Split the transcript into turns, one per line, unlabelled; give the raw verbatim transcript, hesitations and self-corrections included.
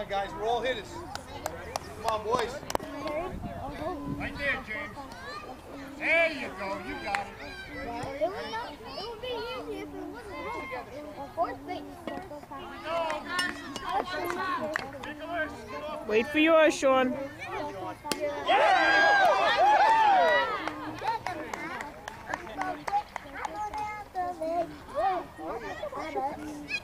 on, guys. We're all hitters. Come on, boys.
Right there, James. There you go. You got it.
It would, not, it would be easy if it wasn't on fourth base.
Wait for yours, Sean.
Yeah!